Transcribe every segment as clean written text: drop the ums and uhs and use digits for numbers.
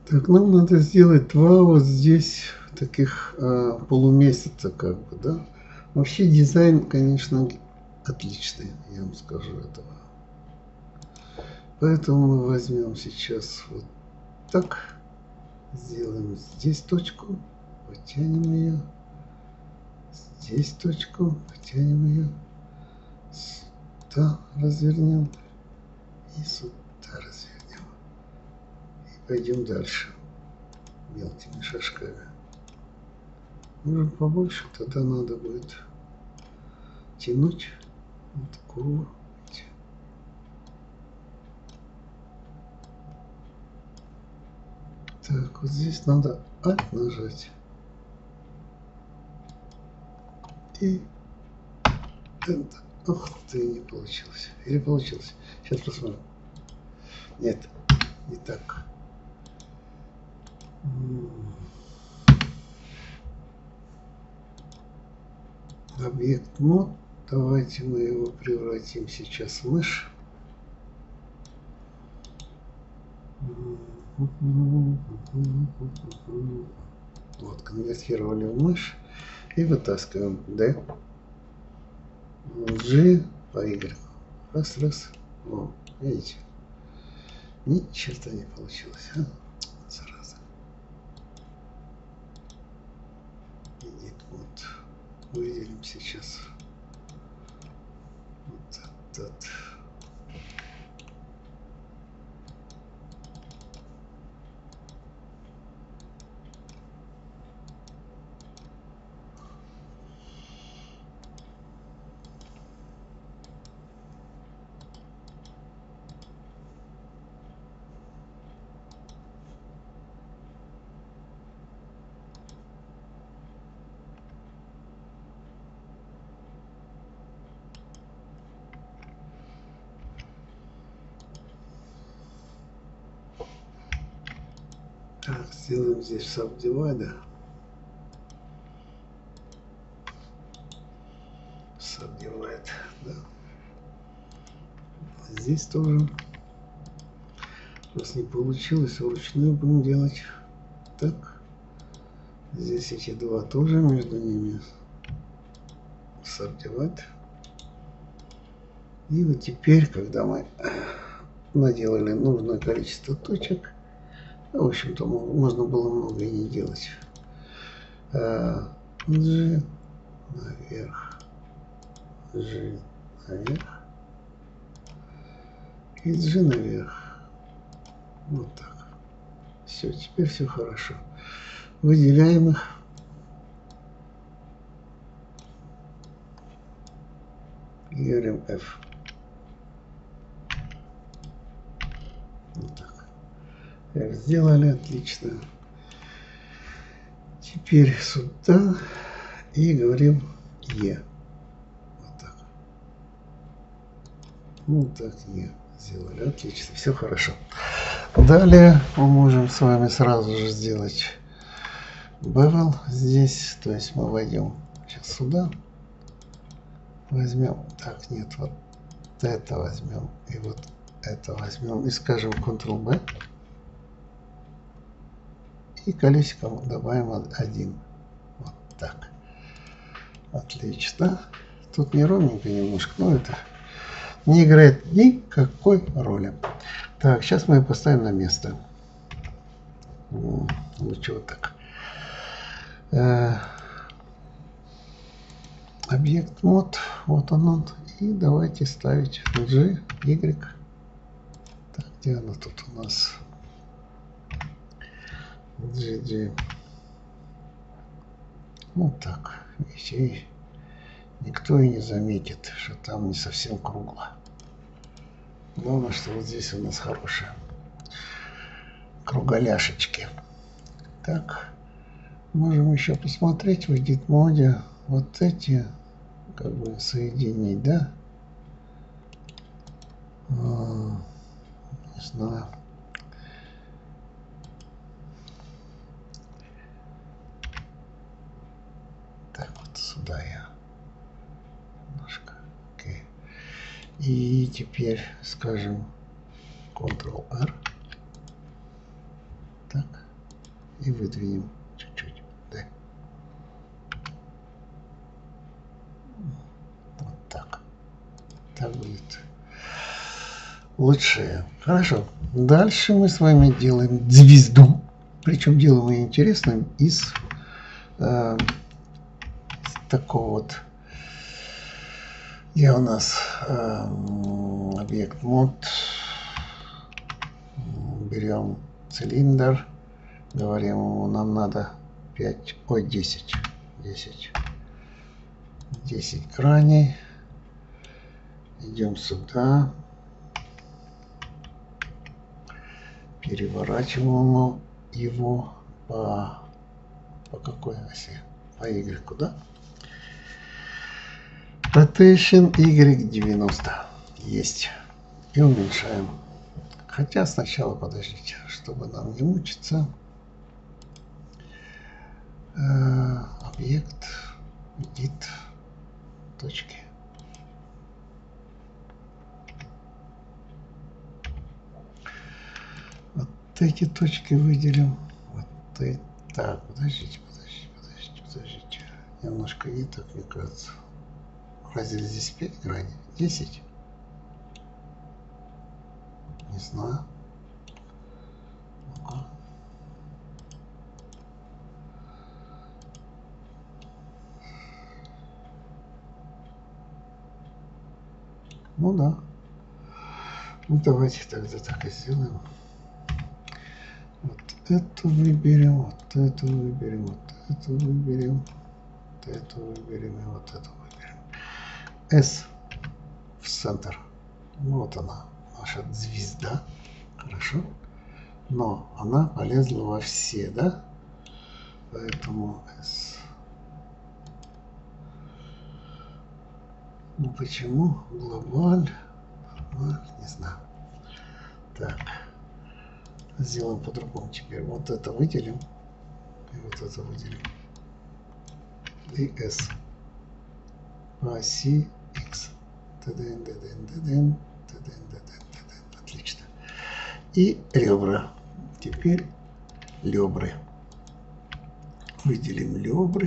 Так, нам надо сделать два вот здесь таких полумесяца, как бы, да. Вообще дизайн, конечно, отличный, я вам скажу этого. Поэтому мы возьмем сейчас вот так, сделаем здесь точку, потянем ее, здесь точку, потянем ее, сюда развернем и сюда развернем. И пойдем дальше мелкими шажками. Может побольше, тогда надо будет тянуть вот курву. Так, вот здесь надо Alt нажать. И Enter. Ох ты, не получилось. Или получилось? Сейчас посмотрим. Нет, не так. Объект мод. Давайте мы его превратим сейчас в мышь. Вот, конвертировали в мышь. И вытаскиваем D, G по Y. Раз, раз. О, видите? Ни черта не получилось, а? Зараза. Edit вот. Выделим сейчас вот этот. Так, сделаем здесь subdivide. Subdivide, да. Здесь тоже. Раз не получилось, вручную будем делать. Так. Здесь эти два тоже, между ними subdivide. И вот теперь, когда мы наделали нужное количество точек, в общем-то, можно было много и не делать. G наверх, G наверх и G наверх. Вот так. Все, теперь все хорошо. Выделяем их. И говорим F. Вот так. F сделали, отлично. Теперь сюда и говорим E. Вот так. Вот так E сделали, отлично, все хорошо. Далее мы можем с вами сразу же сделать bevel здесь, то есть мы войдем сейчас сюда, возьмем, так, нет, вот это возьмем и вот это возьмем и скажем Ctrl-B и колесиком добавим 1. Вот так. Отлично. Тут не ровненько немножко, но это не играет никакой роли. Так, сейчас мы ее поставим на место. Лучше вот так. Объект мод, вот он. И давайте ставить G, Y. Так, где она тут у нас? G. Вот так. Видите, никто и не заметит, что там не совсем кругло. Главное, что вот здесь у нас хорошие кругляшечки. Так, можем еще посмотреть в Edit моде вот эти, как бы соединить, да? Не знаю. Так, вот сюда я немножко. Окей. И теперь скажем Ctrl-R. Так. И выдвинем чуть-чуть. Да. Вот так. Так будет лучше. Хорошо. Дальше мы с вами делаем звезду. Причем делаем ее интересным из такого вот. И у нас объект мод. Берем цилиндр. Говорим ему, нам надо 10 граней. Идем сюда. Переворачиваем его по какой оси? По Y, да? Rotation Y90. Есть. И уменьшаем. Хотя сначала, подождите, чтобы нам не мучиться. Объект, edit, точки. Вот эти точки выделим. Вот эти. Так, подождите. Немножко не так, мне кажется. Разве здесь 5 граней? 10? Не знаю. Ну-ка. Ну да. Ну давайте тогда так и сделаем. Вот эту выберем, вот эту выберем, вот эту выберем, вот эту выберем и вот эту выберем. S в центр. Вот она, наша звезда. Хорошо. Но она полезла во все, да? Поэтому S. Ну почему? Глобаль. Не знаю. Так. Сделаем по-другому теперь. Вот это выделим. И вот это выделим. И S. По оси X. Отлично. И ребра. Теперь ребры. Выделим ребры.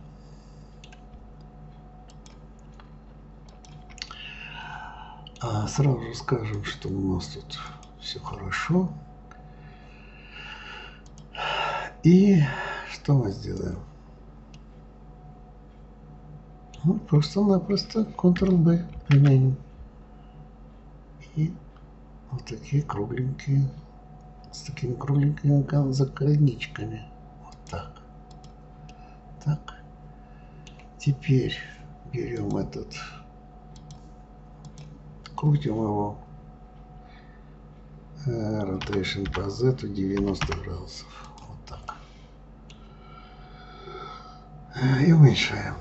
А сразу же скажем, что у нас тут все хорошо. И что мы сделаем? Ну, просто-напросто Ctrl-B применим. И вот такие кругленькие, с такими кругленькими закорничками. Вот так. Так. Теперь берем этот, крутим его rotation по Z 90 градусов. Вот так. И уменьшаем.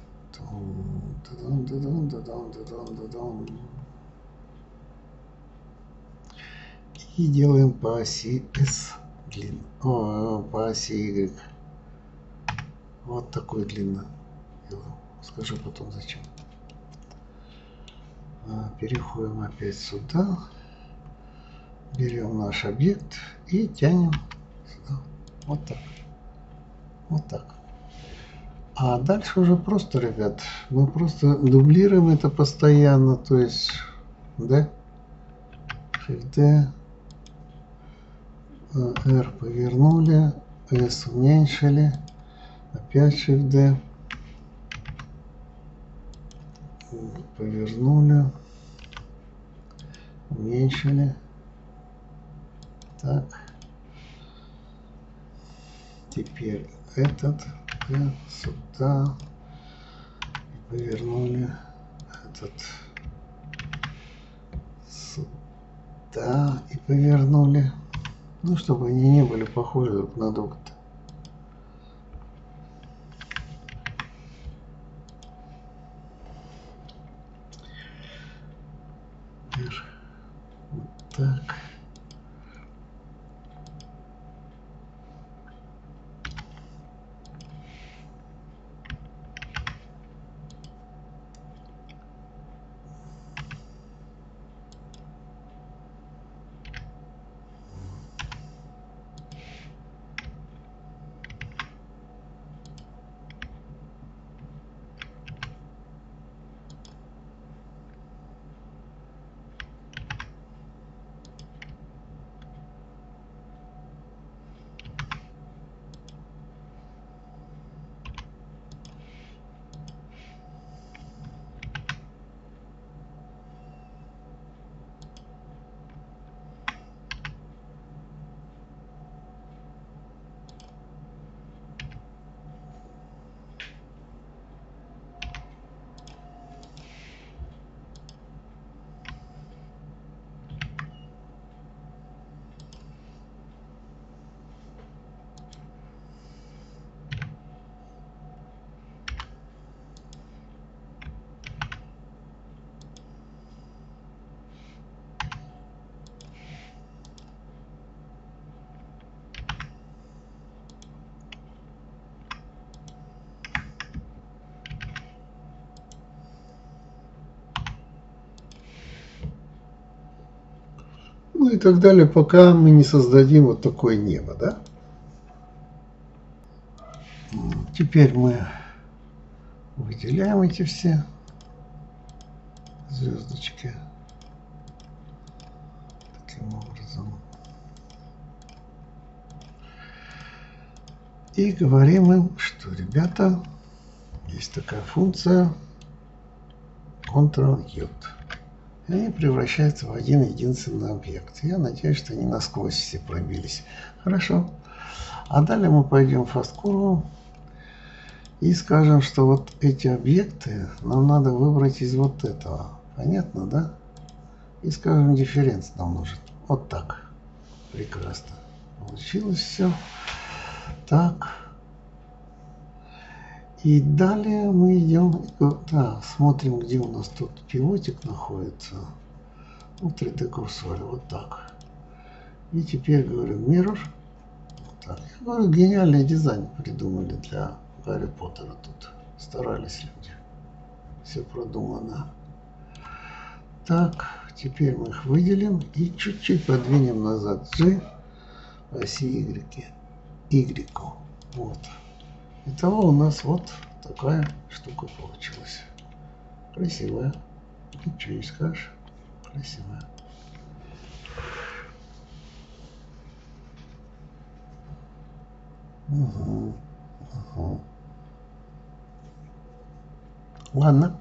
И делаем по оси S длину. По оси Y. Вот такой длина делаем. Скажу потом зачем. Переходим опять сюда. Берем наш объект и тянем сюда. Вот так. Вот так. А дальше уже просто, ребят, мы просто дублируем это постоянно. То есть, да, Shift-D, R повернули, S уменьшили, опять Shift-D, повернули, уменьшили. Так. Теперь этот сюда. Повернули. Этот сюда. И повернули. Ну, чтобы они не были похожи друг на друга. Вот так. Ну и так далее, пока мы не создадим вот такое небо, да? Теперь мы выделяем эти все звездочки таким образом. И говорим им, что, ребята, есть такая функция Ctrl-J. И они превращаются в один единственный объект. Я надеюсь, что они насквозь все пробились. Хорошо. А далее мы пойдем в фаст-курву и скажем, что вот эти объекты нам надо выбрать из вот этого. Понятно, да? И скажем, дифференц нам нужен. Вот так. Прекрасно. Получилось все. Так. И далее мы идем, да, смотрим, где у нас тут пивотик находится. Ну, 3D курсоре, вот так. И теперь говорим Mirror. Вот так. Я говорю, гениальный дизайн придумали для Гарри Поттера тут. Старались люди. Все продумано. Так, теперь мы их выделим и чуть-чуть подвинем назад G оси Y. Вот. Итого у нас вот такая штука получилась. Красивая. Ничего не скажешь. Красивая. Угу. Ладно.